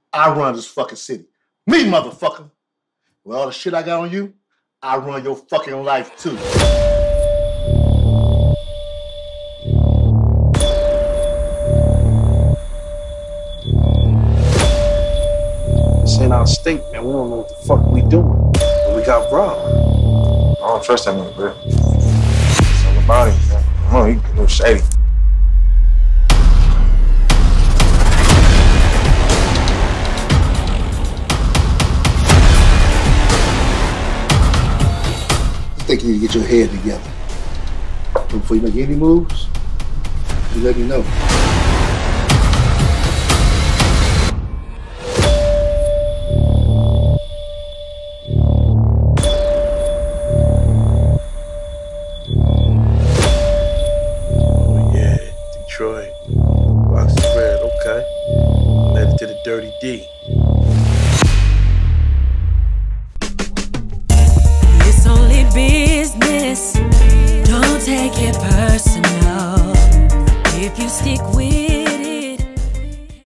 I run this fucking city. Me, motherfucker. With all the shit I got on you, I run your fucking life too. This ain't our state, man. We don't know what the fuck we doing. And we got robbed. I don't trust that nigga, bro. Something about him, man. I know he a little shady. I think you need to get your head together. Before you make any moves, you let me know. Oh yeah, Detroit. Box of bread, okay. Led it to the Dirty D. It's only business. Don't take it personal. If you stick with